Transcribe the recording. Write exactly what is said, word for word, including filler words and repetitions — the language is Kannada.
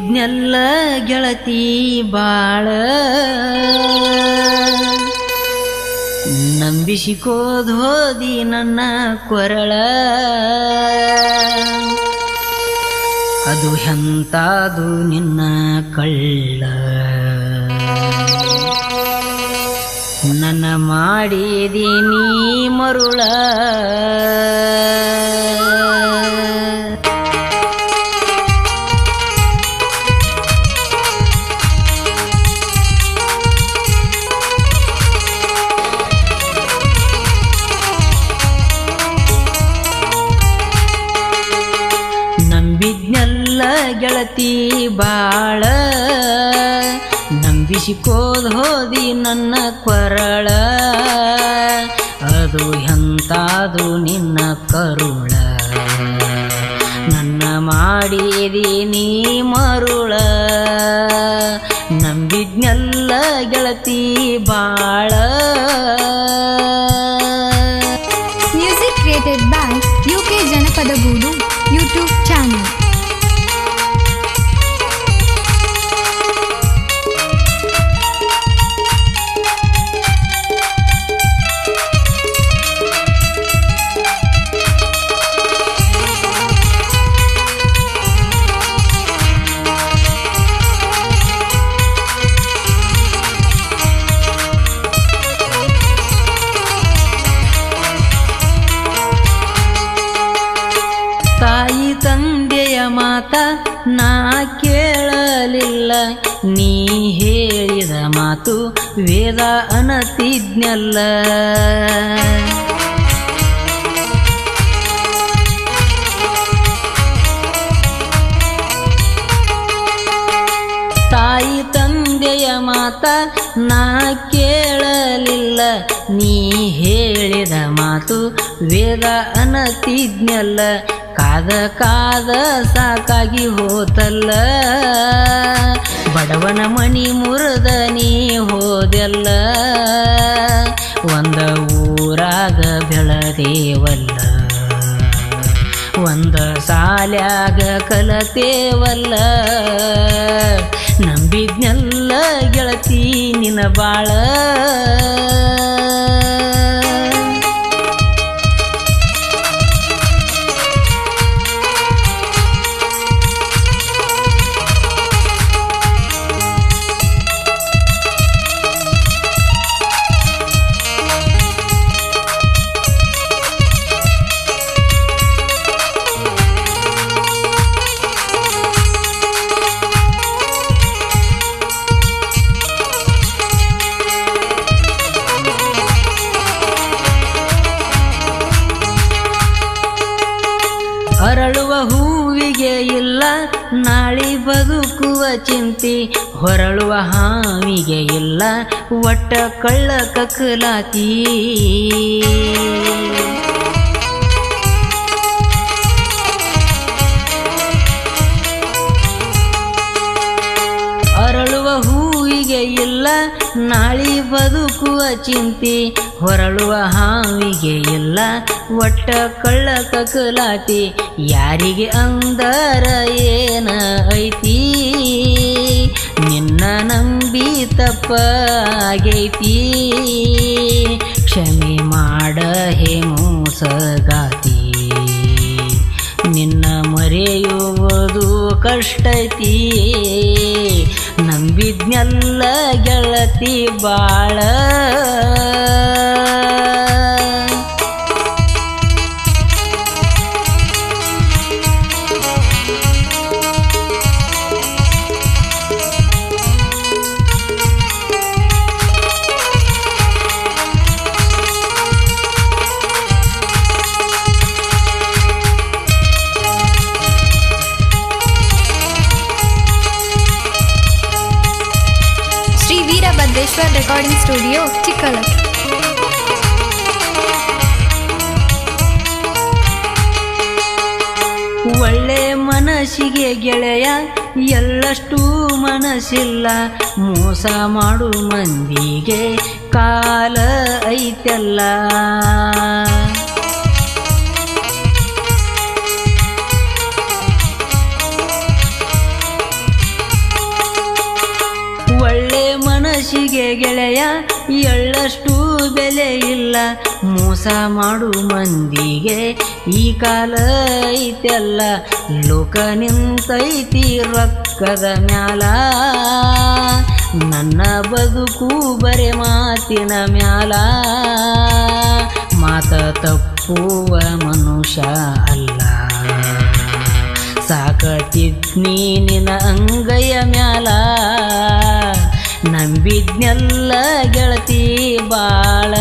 ನಂಬಿದ್ನೆಲ್ಲ ಗೆಳತಿ ಬಾಳ ನಂಬಿಸಿಕೋದ್ ಹೋದಿ ನನ್ನ ಕೊರಳ ಅದು ಎಂತಾದು ನಿನ್ನ ಕಳ್ಳ ನನ್ನ ಮಾಡಿದೀನಿ ಮರುಳ ನಂಬಿದ್ನೆಲ್ಲ ಗೆಳತಿ ಬಾಳ ನಂಬಿಸಿಕೋದ್ ಹೋದಿ ನನ್ನ ಕೊರಳ ಅದು ಎಂತಾದು ನಿನ್ನ ಕರುಳ ನನ್ನ ಮಾಡಿದೀನಿ ಮರುಳ ನಂಬಿದ್ನೆಲ್ಲ ಗೆಳತಿ ಬಾಳ. Music created by U K Janapada Guru YouTube channel. ತಾಯಿ ತಂದೆಯ ಮಾತ ನಾ ಕೇಳಲಿಲ್ಲ, ನೀ ಹೇಳಿದ ಮಾತು ವೇದ ಅನತಿದ್ನಲ್ಲ. ತಾಯಿ ತಂದೆಯ ಮಾತ ನಾ ಕೇಳಲಿಲ್ಲ, ನೀ ಹೇಳಿದ ಮಾತು ವೇದ ಅನತಿದ್ನಲ್ಲ. ಕಾದ ಕಾದ ಸಾಕಾಗಿ ಹೋತಲ್ಲ, ಬಡವನ ಮಣಿ ಮುರಿದ ನೀ ಹೋದೆಲ್ಲ. ಒಂದ ಊರಾಗ ಬೆಳದೇವಲ್ಲ, ಒಂದ ಸಾಲ್ಯಾಗ ಕಲತೇವಲ್ಲ. ನಂಬಿದ್ನೆಲ್ಲ ಗೆಳತಿ ನಿನ ಬಾಳ ಅರಳುವ ಹೂವಿಗೆ ಇಲ್ಲ ನಾಳಿ ಬದುಕುವ ಚಿಂತಿ, ಹೊರಳುವ ಹಾವಿಗೆ ಇಲ್ಲ ಒಟ್ಟ ಕಳ್ಳ ಕಕ್ಕಲಾತಿ. ಅರಳುವ ಹೂವಿಗೆ ಇಲ್ಲ ನಾಳಿ ಬದುಕುವ ಚಿಂತಿ, ಹೊರಳುವ ಹಾವಿಗೆ ಇಲ್ಲ ಒಟ್ಟ ಕಳ್ಳ ಕಕ್ಕಲಾತಿ. ಯಾರಿಗೆ ಅಂದರ ಏನ ಐತಿ, ನಿನ್ನ ನಂಬಿ ತಪ್ಪಾಗೈತಿ. ಕ್ಷಮೆ ಮಾಡ ಹೇ ಮೋಸಗಾತಿ, ನಿನ್ನ ಮರೆಯುವುದು ಕಷ್ಟೈತಿ. ನಂಬಿದ್ನೆಲ್ಲ ಗೆಳತಿ ಬಾಳ Bhadreshwar Recording Studio, Chikkalat. ಒಳ್ಳೆ ಮನಸ್ಸಿಗೆ ಗೆಳೆಯ ಎಳ್ಳಷ್ಟು ಮನಸ್ಸಿಲ್ಲ, ಮೋಸ ಮಾಡು ಮಂದಿಗೆ ಕಾಲ ಐತೆಲ್ಲ. ಗೆಳೆಯ ಎಳ್ಳಷ್ಟು ಬೆಲೆ ಇಲ್ಲ ಮೋಸ ಮಾಡು ಮಂದಿಗೆ ಈ ಕಾಲ ಐತೆಲ್ಲ ಲೋಕ ನಿಂತೈತಿ ರೊಕ್ಕದ ಮ್ಯಾಲ ನನ್ನ ಬದುಕು ಬರೆ ಮಾತಿನ ಮ್ಯಾಲ ಮಾತ ತಪ್ಪುವ ಮನುಷ್ಯ ಅಲ್ಲ ಸಾಕತಿದ್ನಿ ನಿನ ಅಂಗೈಯ ಮ್ಯಾಲ ನಂಬಿದ್ನೆಲ್ಲ ಗೆಳತಿ ಬಾಳ